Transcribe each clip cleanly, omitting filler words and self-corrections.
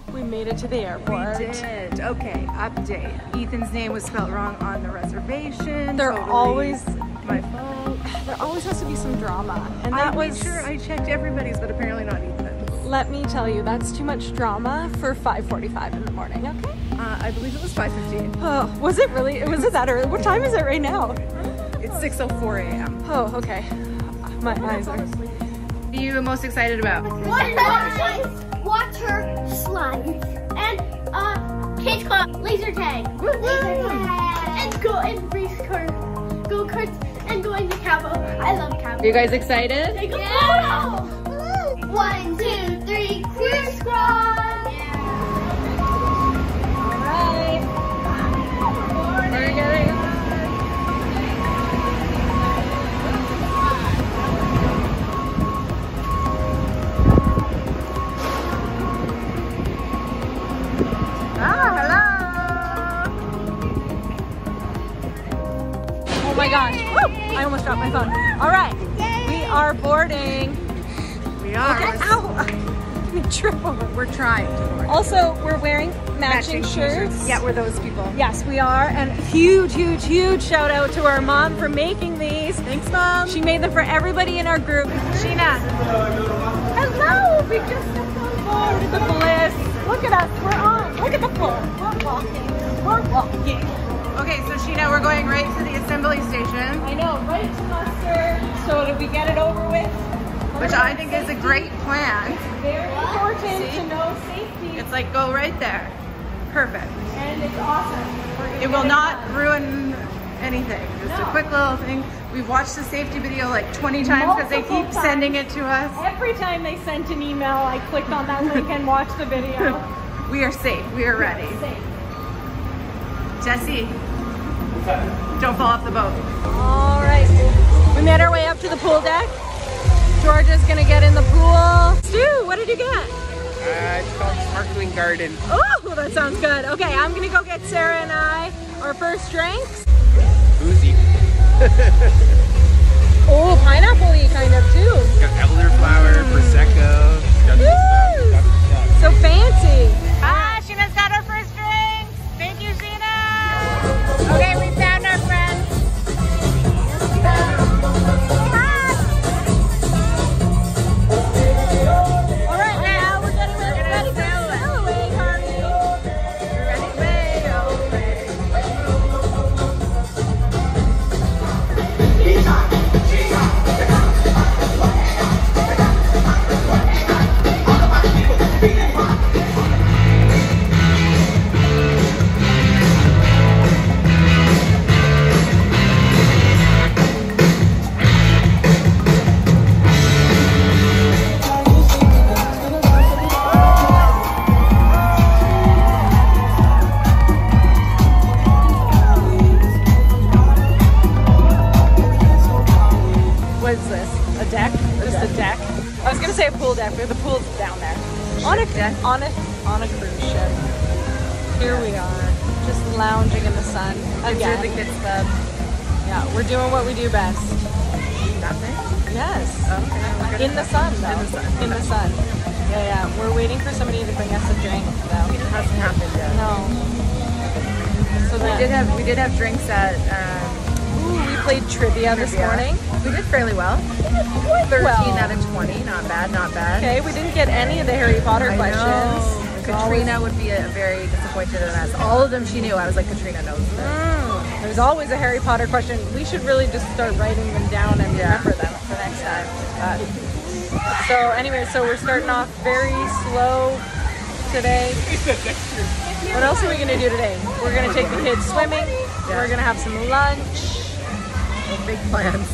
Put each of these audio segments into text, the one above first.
We made it to the airport. We did. Okay, update. Ethan's name was spelled wrong on the reservation. There Totally always my fault. There always has to be some drama, and I made sure I checked everybody's, but apparently not Ethan's. Let me tell you, that's too much drama for 5:45 in the morning. Okay. I believe it was 5:15. Oh, was it really? Was it that early? What time is it right now? It's 6:04 a.m. Oh, okay. My eyes are. What are you most excited about? Water slides, and kids club, laser tag, and race car, go karts, and going to Cabo. I love Cabo. Are you guys excited? Take a photo. 1, 2, 3, cruise squad. All right. We're getting. Oh my gosh. Woo! I almost dropped my phone. All right. We are boarding. We are. Okay. Ow! Trip over. We're trying to board. Also, we're wearing matching shirts. Yeah, we're those people. Yes, we are. And huge shout out to our mom for making these. Thanks, Mom. She made them for everybody in our group. Sheena. Hello! We just stepped on board the Bliss. Look at us. We're on. Look at the floor. We're walking. We're walking. Okay, so Sheena, we're going right to the assembly station. I know, right to Mustard, so that we get it over with. Which I think is a great plan. Very important to know safety. It's like, go right there. Perfect. And it's awesome. It will not ruin anything. Just a quick little thing. We've watched the safety video like 20 times because they keep sending it to us. Every time they sent an email, I clicked on that link and watched the video. We are safe. We are ready. Safe. Jesse, don't fall off the boat. All right. We made our way up to the pool deck. Georgia's gonna get in the pool. Stu, what did you get? It's called Sparkling Garden. Oh, that sounds good. Okay, I'm gonna go get Sarah and I our first drinks. Boozy. Oh, pineapple-y kind of too. Got elderflower, Prosecco. Got Woo! So fancy. Ah, Sheena's got her first drink. Thank you, Sheena. Okay, we found our friends. All right, now we're getting ready for sail away, Carly. We're ready, way away. What is this? A deck? Just a deck? I was gonna say a pool deck, but the pool's down there. On a cruise ship. Here we are, just lounging in the sun again. The kids club. Yeah, we're doing what we do best. Nothing. Yes. Okay. In the sun, though. In the sun. In the sun. Yeah. We're waiting for somebody to bring us a drink, though. It hasn't happened yet. No. So We did have drinks at. we played trivia this morning. We did fairly well. 13 out of 20. Not bad. Not bad. Okay, we didn't get any of the Harry Potter questions. Katrina would be very disappointed in us. All of them she knew. I was like, Katrina knows this. There's always a Harry Potter question. We should really just start writing them down and remember them for next time. So anyway, so we're starting off very slow today. What else are we gonna do today? We're gonna take the kids swimming. We're gonna have some lunch. Big plans.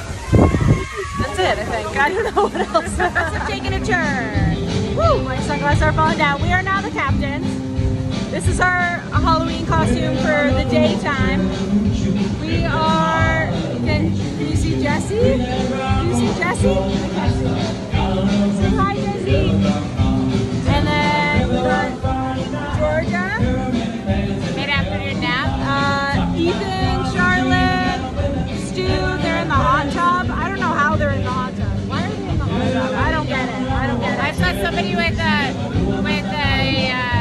That's it, I think. I don't know what else. We're taking a turn. Woo! My sunglasses are falling down. We are now the captains. This is our Halloween costume for the daytime. We are. Can you see Jessie? Can you see Jessie? Say hi, Jessie. And then we got Georgia. Made after your nap. Ethan, Charlotte, Stu. They're in the hot tub. I don't know how they're in the hot tub. Why are they in the hot tub? I don't get it. I saw somebody with a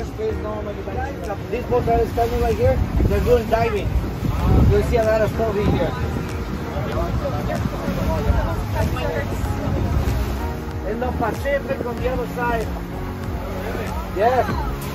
Yes, please, normally. These boats are standing right here. They're doing diving. You'll see a lot of stuff in here. In the Pacific on the other side. Yes.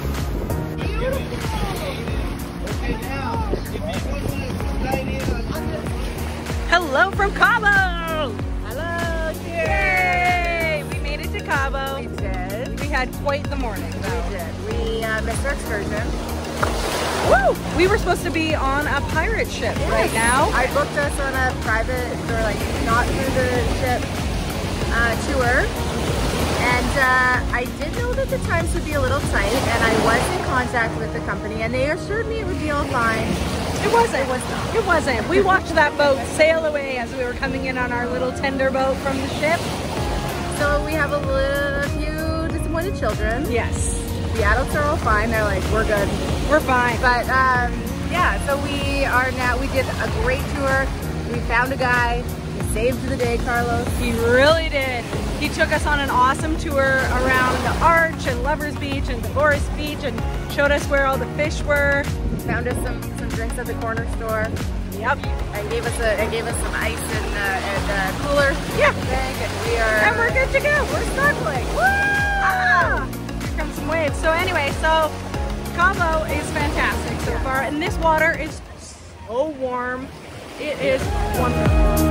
Hello from Cabo! Hello! Yay! We made it to Cabo. We did. We had quite the morning though. We did. We missed our excursion. Woo! We were supposed to be on a pirate ship right now. I booked us on a private, or like not through the ship tour. And I did know that the times would be a little tight, and I was in contact with the company, and they assured me it would be all fine. It wasn't. It wasn't. We watched that boat sail away as we were coming in on our little tender boat from the ship. So we have a few disappointed children. Yes. The adults are all fine. They're like, we're good. We're fine. But yeah, so we did a great tour. We found a guy. He saved the day, Carlos. He really did. He took us on an awesome tour around the Arch and Lovers Beach and Dolores Beach and showed us where all the fish were. Found us some drinks at the corner store. Yep. And gave us some ice and cooler. Yeah. And we're good to go. We're snorkeling. Woo! Here come some waves. So anyway, so Cabo is fantastic so far, and this water is so warm. It is wonderful.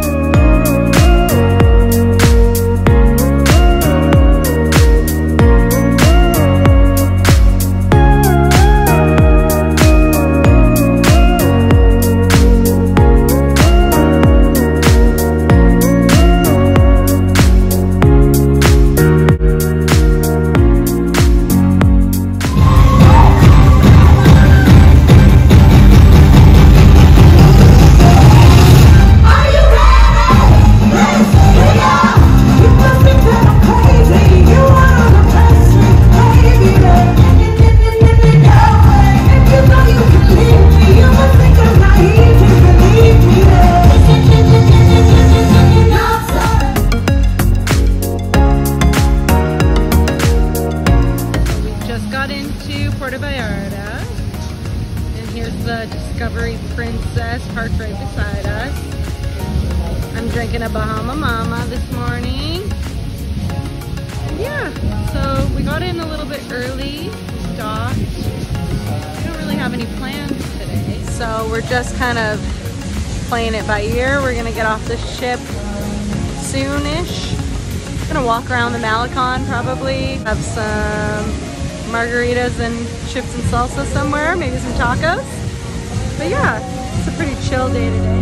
Puerto Vallarta, and here's the Discovery Princess parked right beside us. I'm drinking a Bahama Mama this morning. And yeah, so we got in a little bit early, stopped. We don't really have any plans today, so we're just kind of playing it by ear. We're gonna get off the ship soonish. Gonna walk around the Malecon probably, have some margaritas and chips and salsa somewhere, maybe some tacos. But yeah, it's a pretty chill day today.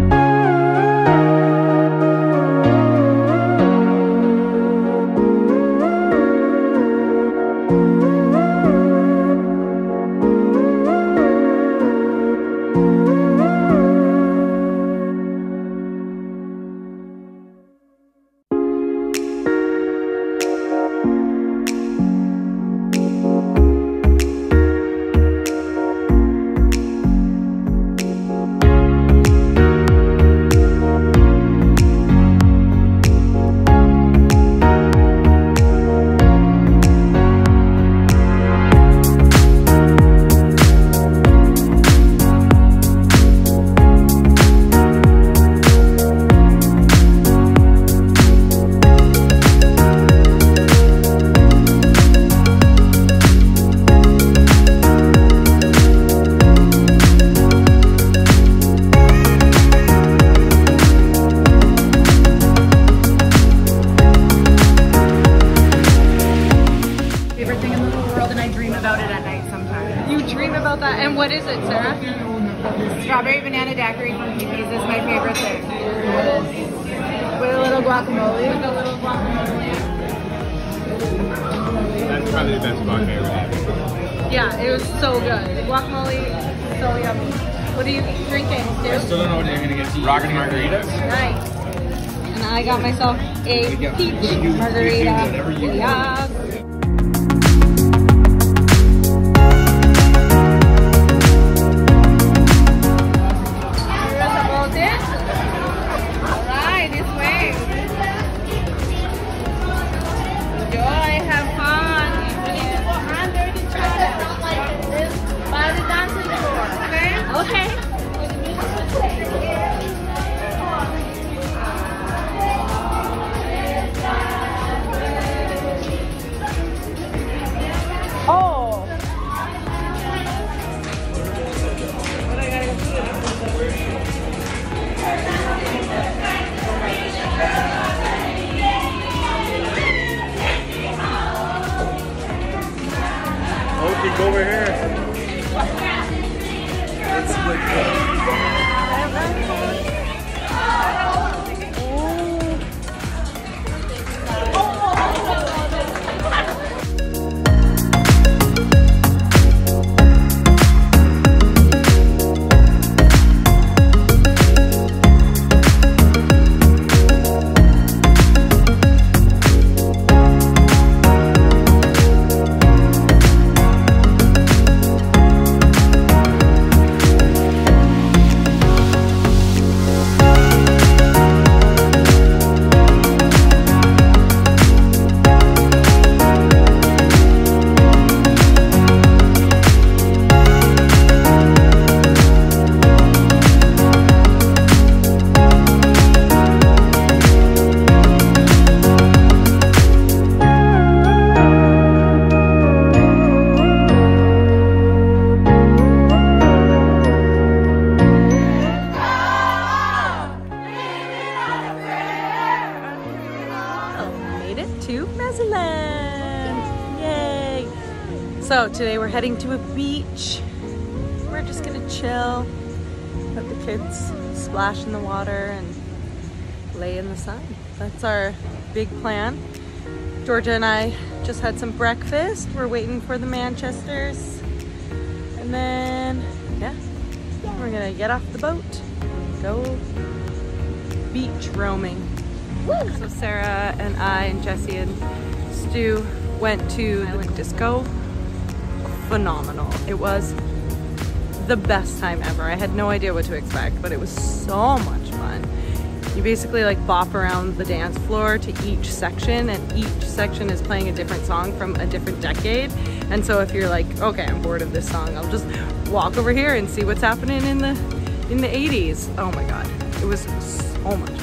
And what is it, Sarah? Strawberry banana daiquiri from Pepe's is my favorite thing. With a little guacamole. That's probably the best guacamole I ever had. Yeah, it was so good. The guacamole, so yummy. What are you drinking, Stu? I still don't know what you're gonna get to eat. Rockin' margaritas? Nice. And I got myself a peach margarita. Yeah. can go over here. It's legit. To Mazatlan! Yay! So today we're heading to a beach. We're just gonna chill, let the kids splash in the water and lay in the sun. That's our big plan. Georgia and I just had some breakfast. We're waiting for the Manchesters. And then, yeah, we're gonna get off the boat, go beach roaming. So Sarah and I and Jesse and Stu went to the disco. Phenomenal. It was the best time ever. I had no idea what to expect, but it was so much fun. You basically like bop around the dance floor to each section, and each section is playing a different song from a different decade. And so if you're like, okay, I'm bored of this song, I'll just walk over here and see what's happening in the 80s. Oh my God, it was so much fun.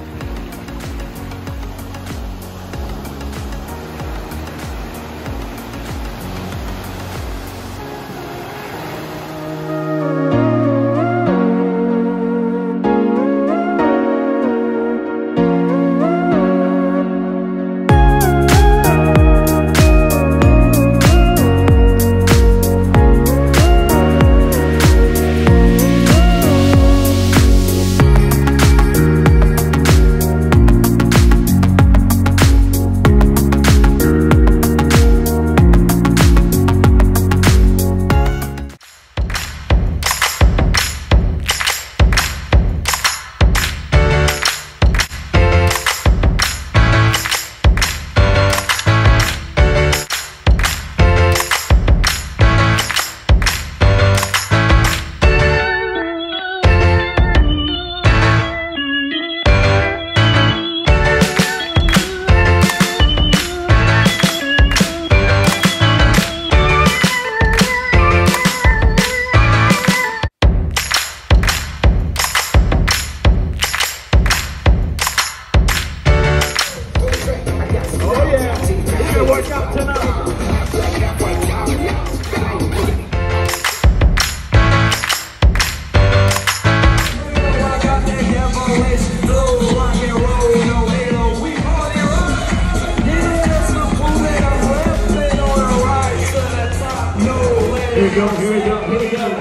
Here we go, here we go, here we go.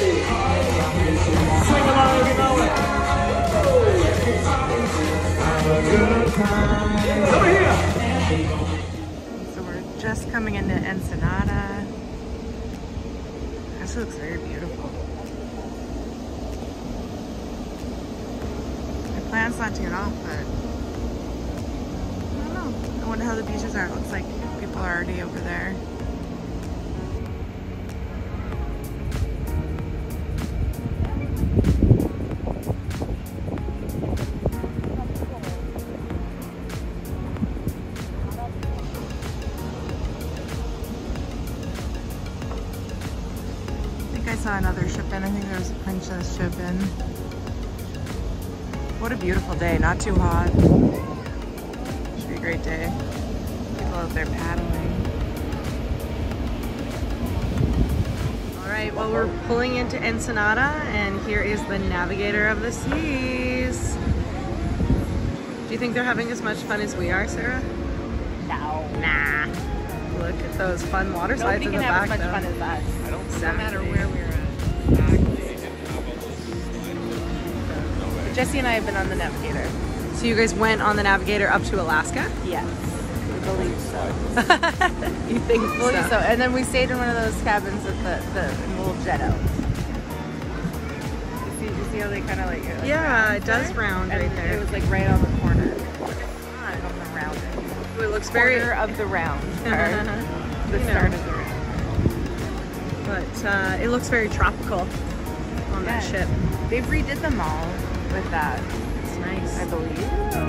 Sing along if you know it. Have a good time. Over here. So we're just coming into Ensenada. This looks very beautiful. My plan's not to get off, but I don't know. I wonder how the beaches are. It looks like people are already over there. I saw another ship in. I think there was a princess ship in. What a beautiful day. Not too hot. Should be a great day. People out there paddling. Alright, well we're pulling into Ensenada and here is the navigator of the seas. Do you think they're having as much fun as we are, Sarah? No. Nah. Well, look at those fun water slides Nobody in the can have back as much though. fun as us. No matter Exactly. where we're at. Jesse and I have been on the Navigator. So you guys went on the Navigator up to Alaska? Yes. I believe so. You think I believe so. And then we stayed in one of those cabins with the little jetto. You see how they kind of like Yeah, it does round and right there. It was like right on the corner. Right on the rounding. It looks very, Corner of the round part. The start of the round. but it looks very tropical on that ship. They've redid them all with that, It's nice. I believe.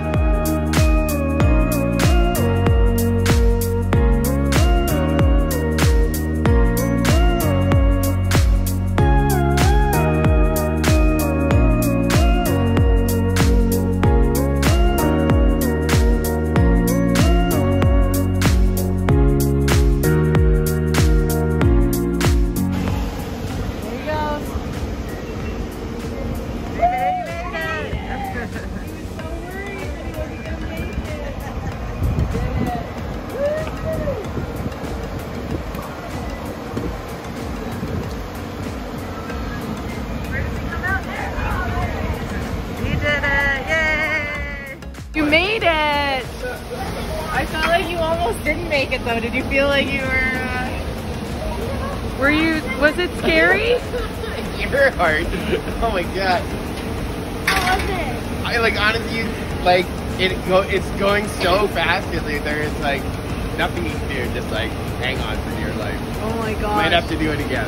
You made it! I felt like you almost didn't make it though. Did you feel like you were Was it scary? Your heart. Oh my god. How was it? I like honestly like it's going so fast that there's like nothing you can do. Just like hang on for dear life. Oh my god. Might have to do it again.